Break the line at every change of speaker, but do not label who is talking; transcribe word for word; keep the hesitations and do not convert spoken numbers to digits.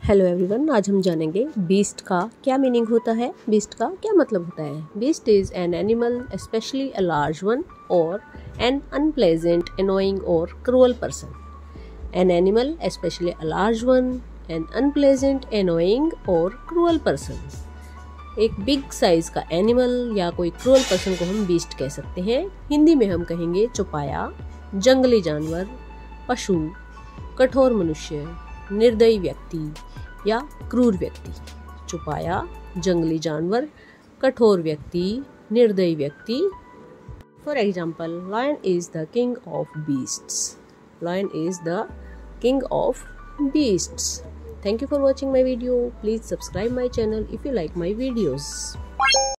Hello everyone, आज हम जानेंगे बीस्ट का क्या मीनिंग होता है, बीस्ट का क्या मतलब होता है। Beast is an animal, specially a large one, और एन अनप्लेजेंट, एनोइंग और cruel person. An animal, specially a large one, an unpleasant, annoying और क्रूअल पर्सन। एक बिग साइज का एनिमल या कोई क्रूअल पर्सन को हम बीस्ट कह सकते हैं। हिंदी में हम कहेंगे चौपाया, जंगली जानवर, पशु, कठोर मनुष्य, निर्दयी व्यक्ति या क्रूर व्यक्ति। चौपाया, जंगली जानवर, कठोर व्यक्ति, निर्दयी व्यक्ति। For example, lion is the king of beasts. Lion is the king of beasts. Thank you for watching my video. Please subscribe my channel if you like my videos.